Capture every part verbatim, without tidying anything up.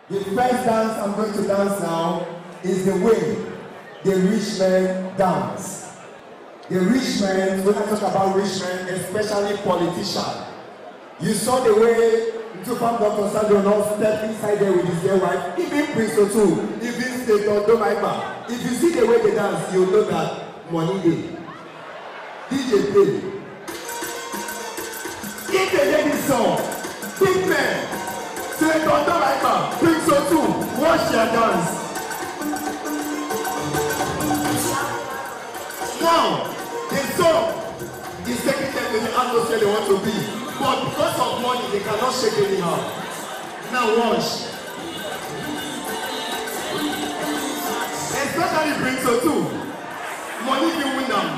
The first dance I'm going to dance now is the way the rich men dance. The rich men, when I talk about rich men, especially politicians, you saw the way Tupam Doctor Sandro now stepped inside there with his dear wife, even Prince Otu, even State Ondo Maipa. If you see the way they dance, you'll know that money day. D J play. If they hear this song, big men, State Ondo Maipa, Prince Otu, watch their dance. Now, the song is taking them to the atmosphere they want to be. But because of money, they cannot shake anyhow. Now watch. Especially Prince Otu. Money can win them.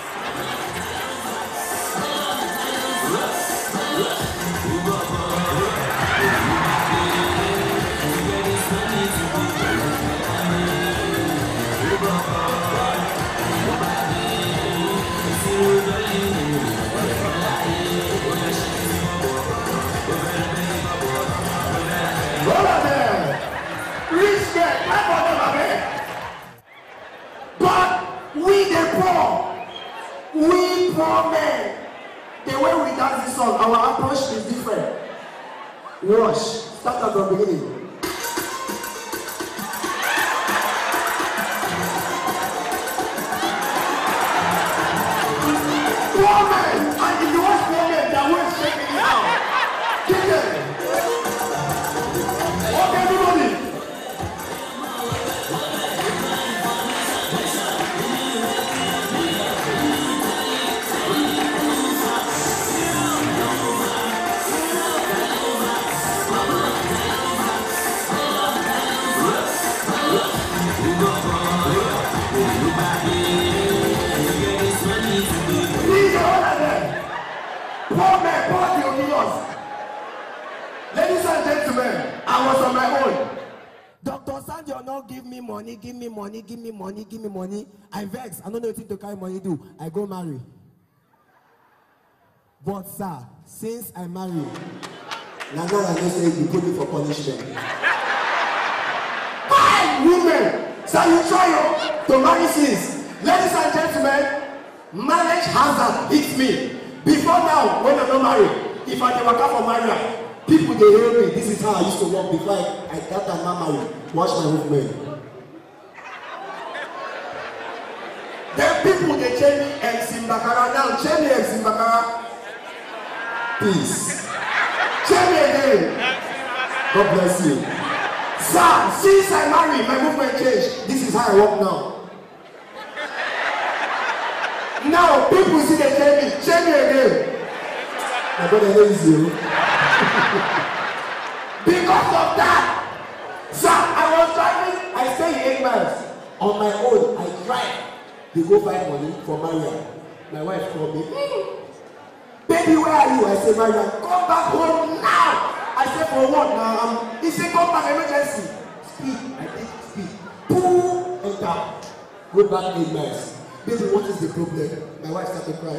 We poor men, the way we dance this song, our approach is different. Watch, start at the beginning. Poor men, and if you watch poor men, their way is shaking it out. Kick it. Okay, everybody. Ladies and gentlemen, I was on my own. Doctor Sandio not give me money, give me money, give me money, give me money. I vex. I don't know what to carry money do. I go marry. But sir, since I marry, now I know say you put me for punishment. Hi, women! So you try to marry since. Ladies and gentlemen, marriage hazard hits me. Before now, when I'm not married, if I never come for marriage, people they hear me. This is how I used to walk before I, I got that man married. Watch my movement. Then people they change me M C Mbakara now. Change me M C Mbakara. Peace. Change me again. God bless you. Sir, since I married, my movement changed. This is how I walk now. Now people see they change me. Change me again. My brother hates you. Because of that, sir, I was driving, I stay in eight miles. On my own, I drive. They go find money for Maria. My wife called me. Baby, where are you? I say, Maria, come back home now. I said, for what now? Um, he said, come back, emergency. Speed. I did speed. Pull and down. Go back eight miles. Baby, what is the problem? My wife started crying.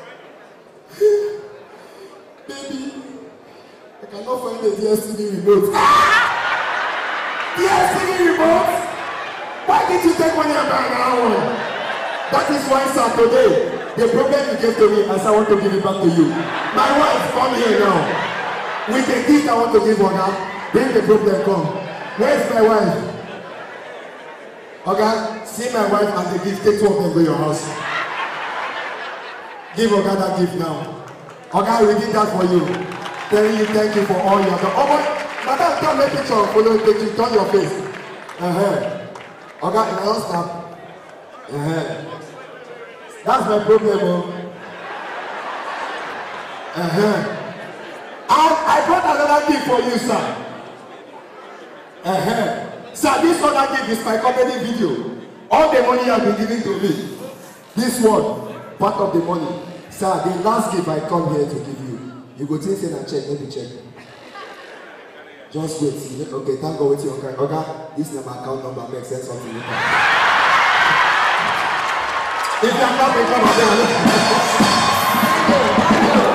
Baby, I cannot find the D S T V remote. Ah! D S T V remote? Why did you take money and buy another one? That is why, sir, today, the problem you gave to me, as I want to give it back to you. My wife, come here now. With the gift I want to give her now, then the problem come. Where's my wife? Okay, see my wife and the gift, take two of them to your house. Give her that gift now. Okay, we did that for you. Telling you thank you for all you have done. Oh, but madam, don't make picture. Follow the picture. Turn your face. Uh-huh. Okay, now stop. Uh-huh. That's my problem. Oh. Uh-huh. And I brought another gift for you, sir. Uh-huh. Sir, this other gift is my comedy video. All the money you have been giving to me. This one, part of the money. Sir, the last gift I come here to give you. You go take it and check, let me check. Just wait. Okay, thank God with you. Okay, okay. This is my account number. Make sense of you. If you are not, come on.